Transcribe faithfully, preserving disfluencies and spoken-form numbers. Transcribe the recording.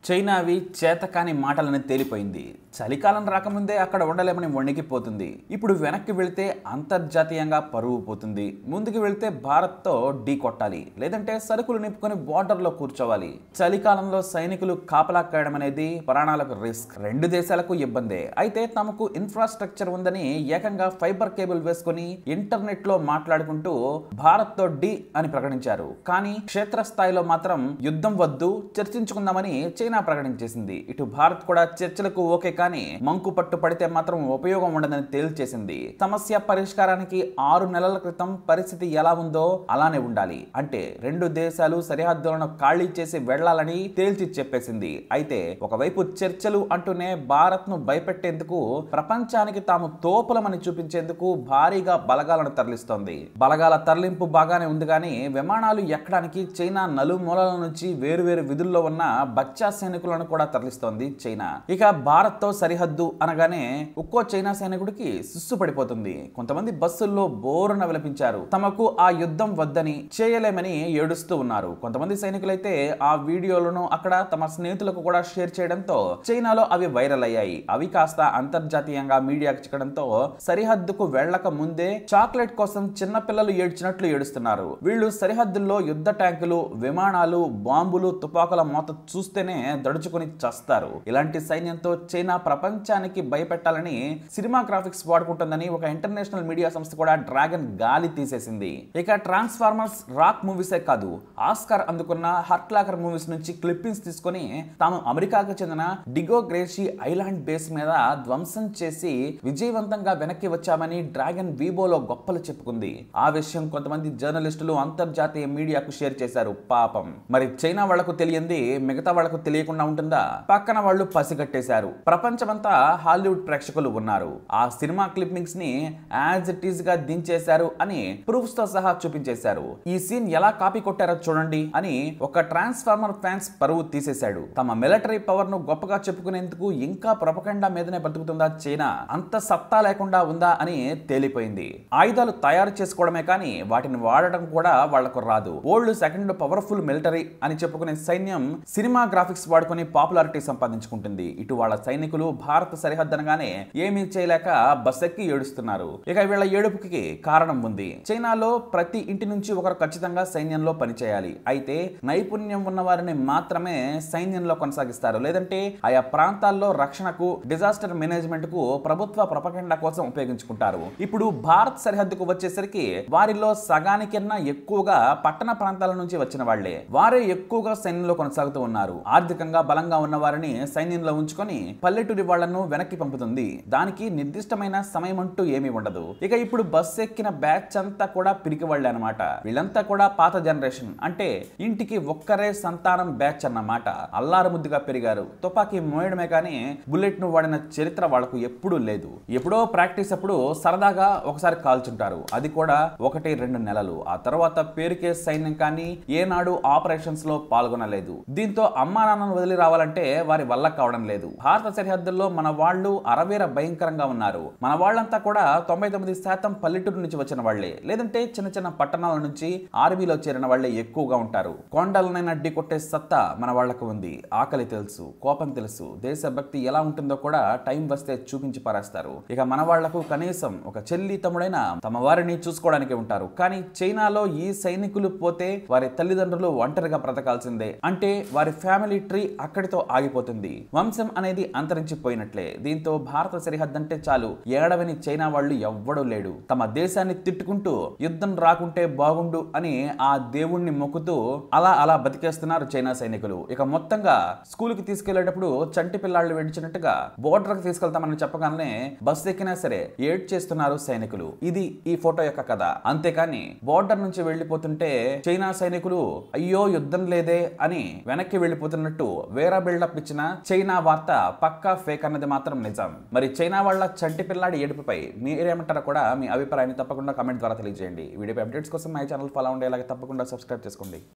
చైనావి చేతకాని మాటలని తేలిపోయింది. చలికాలం రాకముందే అక్కడ ఉండలేమని వణికిపోతుంది. ఇప్పుడు వెనక్కి వెళితే అంతర్జాతీయంగా పరువు పోతుంది. ముందుకు వెళితే భారత్తో ఢీ కొట్టాలి, లేదంటే సరుకులు నింపుకొని బోర్డర్లో కూర్చోవాలి. చలికాలంలో సైనికులు కాపలా కాయడం అనేది ప్రాణాలకు రిస్క్. రెండు దేశాలకు ఇబ్బందే. అయితే తమకు ఇన్ఫ్రాస్ట్రక్చర్ ఉందని ఏకంగా ఫైబర్ కేబుల్ వేసుకుని ఇంటర్నెట్ లో మాట్లాడుకుంటూ భారత్తో ఢీ అని ప్రకటించారు. కానీ క్షేత్రస్థాయిలో మాత్రం యుద్ధం వద్దు, చర్చించుకుందామని చైనా ప్రకటించేసింది. ఇటు భారత్ కూడా చర్చలకు ఓకే, కానీ మంకు పట్టు పడితే మాత్రం ఉపయోగం ఉండదని తేల్చేసింది. సమస్య పరిష్కారానికి ఆరు నెలల క్రితం పరిస్థితి ఎలా ఉందో అలానే ఉండాలి, అంటే రెండు దేశాలు సరిహద్దులను ఖాళీ చేసి వెళ్లాలని తేల్చి చెప్పేసింది. అయితే ఒకవైపు చర్చలు అంటూనే భారత్ ను భయపెట్టేందుకు, ప్రపంచానికి తాము తోపులమని చూపించేందుకు భారీగా బలగాలను తరలిస్తోంది. బలగాల తరలింపు బాగానే ఉంది, కానీ విమానాలు ఎక్కడానికి చైనా నలుమూలల నుంచి వేరువేరు విధుల్లో ఉన్న బచ్చా సైనికులను కూడా తరలిస్తోంది చైనా. ఇక భారత్ తో సరిహద్దు అనగానే ఒక్కో చైనా సైనికుడికి సుస్సు పడిపోతుంది. కొంతమంది బస్సుల్లో బోరున విలపించారు. తమకు ఆ యుద్ధం వద్దని, చేయలేమని ఏడుస్తూ ఉన్నారు. కొంతమంది సైనికులైతే ఆ వీడియోలను అక్కడ తమ స్నేహితులకు కూడా షేర్ చేయడంతో చైనాలో అవి వైరల్ అయ్యాయి. అవి కాస్త అంతర్జాతీయంగా మీడియాకు చిక్కడంతో సరిహద్దుకు వెళ్లక ముందే చాక్లెట్ కోసం చిన్న పిల్లలు ఏడ్చినట్లు ఏడుస్తున్నారు. వీళ్ళు సరిహద్దుల్లో యుద్ధ ట్యాంకులు, విమానాలు, బాంబులు, తుపాకుల మోత చూస్తేనే దడుచుకుని చస్తారు. ఇలాంటి సైన్యంతో చైనా ప్రపంచానికి భయపెట్టాలని సినిమా గ్రాఫిక్స్ వాడుకుంటుందని ఒక ఇంటర్నేషనల్ మీడియా సంస్థ కూడా డ్రాగన్ గాలి తీసేసింది. ఇక ట్రాన్స్ఫార్మర్స్, రాక్ మూవీసే కాదు, ఆస్కార్ అందుకున్న హర్ట్ లాకర్ మూవీస్ నుంచి క్లిప్పింగ్స్ తీసుకొని తాము అమెరికాకు చెందిన డిగో గ్రేషి ఐలాండ్ బేస్ మీద ధ్వంసం చేసి విజయవంతంగా వెనక్కి వచ్చామని డ్రాగన్ వీబోలో గొప్పలు చెప్పుకుంది. ఆ విషయం కొంతమంది జర్నలిస్టులు అంతర్జాతీయ మీడియాకు షేర్ చేశారు. పాపం, మరి చైనా వాళ్లకు తెలియంది మిగతా వాళ్లకు తెలియకుండా ఉంటుందా? పక్కన వాళ్ళు పసిగట్టేశారు. ప్రపంచమంతా హాలీవుడ్ ప్రేక్షకులు ఉన్నారు. ఆ సినిమా క్లిప్పింగ్స్ ని యాజ్ ఇట్ ఈస్ గా దించేశారు అని ప్రూఫ్స్ తో సహా చూపించేశారు. ఈ సీన్ ఎలా కాపీ కొట్టారో చూడండి అని ఒక ట్రాన్స్ఫార్మర్ ఫ్యాన్స్ పరువు తీసేశాడు. తమ మిలిటరీ పవర్ ను గొప్పగా చెప్పుకునేందుకు ఇంకా ప్రొపగండా మీదనే బతుకుతుందా చైనా? అంత సత్తా లేకుండా ఉందా అని తేలిపోయింది. ఆయుధాలు తయారు చేసుకోవడమే కానీ వాటిని వాడటం కూడా వాళ్లకు రాదు. ఓల్డ్ సెకండ్ పవర్ఫుల్ మిలిటరీ అని చెప్పుకునే సైన్యం సినిమా గ్రాఫిక్స్ వాడుకుని పాపులారిటీ సంపాదించుకుంటుంది. ఇటు వాళ్ళ సైనికులు భారత సరిహద్దు అనగానే ఏమీ చేయలేక బస్సెక్కి ఏడుస్తున్నారు. ఇక వీళ్ళ ఏడుపుకి కారణం ఉంది. చైనాలో ప్రతి ఇంటి నుంచి ఒకరు ఖచ్చితంగా సైన్యంలో పనిచేయాలి. అయితే నైపుణ్యం ఉన్న వారిని మాత్రమే సైన్యంలో కొనసాగిస్తారు, లేదంటే ఆయా ప్రాంతాల్లో రక్షణకు, డిజాస్టర్ మేనేజ్మెంట్ కు ప్రభుత్వ ప్రొపగండా కోసం ఉపయోగించుకుంటారు. ఇప్పుడు భారత్ సరిహద్దుకు వచ్చేసరికి వారిలో సగానికన్నా ఎక్కువగా పట్టణ ప్రాంతాల నుంచి వచ్చిన వాళ్లే. వారే ఎక్కువగా సైన్యంలో కొనసాగుతూ ఉన్నారు. ఆర్థికంగా బలంగా ఉన్న వారిని సైన్యంలో ఉంచుకొని పల్లెటూరి వాళ్లను వెనక్కి పంపుతుంది. దానికి నిర్దిష్టమైన సమయం అంటూ ఏమీ ఉండదు. ఇక ఇప్పుడు బస్ ఎక్కిన బ్యాచ్ అంతా కూడా పిరికి వాళ్ళే అనమాట. వీళ్ళంతా కూడా పాత జనరేషన్, అంటే ఇంటికి ఒక్కరే సంతానం బ్యాచ్ అన్నమాట. అల్లారు ముద్దుగా పెరిగారు. తుపాకీ మోయడమే కానీ బుల్లెట్ ను వాడిన చరిత్ర వాళ్లకు ఎప్పుడూ లేదు. ఎప్పుడో ప్రాక్టీస్ అప్పుడు సరదాగా ఒకసారి కాల్చుంటారు. అది కూడా ఒకటి రెండు నెలలు. ఆ తర్వాత పేరుకే సైన్యం కానీ ఏనాడు ఆపరేషన్స్ లో పాల్గొనలేదు. దీంతో అమ్మా నాన్నను వదిలి రావాలంటే వారి వల్ల కావడం లేదు. భారత సరిహద్దుల్లో మన వాళ్ళు అరవేర భయంకరంగా ఉన్నారు. మన వాళ్ళంతా కూడా తొంభై తొమ్మిది శాతం పల్లెటూరు నుంచి వచ్చిన వాళ్లే, లేదంటే చిన్న చిన్న పట్టణాల నుంచి ఆర్మీలో చేరిన వాళ్లే ఎక్కువగా ఉంటారు. కొండలనైనా అడ్డి కొట్టే సత్తా మన వాళ్లకు ఉంది. ఆకలి తెలుసు, కోపం తెలుసు, దేశభక్తి ఎలా ఉంటుందో కూడా టైం వస్తే చూపించి పారేస్తారు. ఇక మన వాళ్లకు కనీసం ఒక చెల్లి తమ్ముడైన తమ వారిని చూసుకోవడానికి ఉంటారు. కానీ చైనాలో ఈ సైనికులు పోతే వారి తల్లిదండ్రులు ఒంటరిగా బ్రతకాల్సిందే, అంటే వారి ఫ్యామిలీ ట్రీ అక్కడితో ఆగిపోతుంది. వంశం అనేది అంతరించిపోయినట్లే. దీంతో భారత సరిహద్దు అంటే చాలు ఏడవని చైనా వాళ్ళు ఎవ్వడూ లేడు. తమ దేశాన్ని తిట్టుకుంటూ యుద్ధం రాకుంటే బాగుండు అని ఆ దేవుణ్ణి మొక్కుతూ అలా అలా బతికేస్తున్నారు చైనా సైనికులు. ఇక మొత్తంగా స్కూల్ కి తీసుకెళ్లేటప్పుడు చంటి పిల్లాళ్ళు వెడిచినట్టుగా బోర్డర్ కి తీసుకెళ్తామని చెప్పగానే బస్సు ఎక్కినా సరే ఏడ్ చేస్తున్నారు సైనికులు. ఇది ఈ ఫోటో యొక్క కథ. అంతేకాని బోర్డర్ నుంచి వెళ్లిపోతుంటే చైనా సైనికులు అయ్యో యుద్ధం లేదే అని వెనక్కి వెళ్లిపోతున్నట్టు వేరే బిల్డప్ ఇచ్చిన చైనా వార్త పక్కా ఫేక్ అన్నది మాత్రం నిజం. మరి చైనా వాళ్ళ చంటి పిల్లాడి ఏడుపుపై మీరేమంటారో కూడా మీ అభిప్రాయాన్ని తప్పకుండా కామెంట్ ద్వారా తెలియజేయండి. వీడియో అప్డేట్స్ కోసం మై ఛానల్ ఫాలో ఉండేలాగా తప్పకుండా సబ్స్క్రైబ్ చేసుకోండి.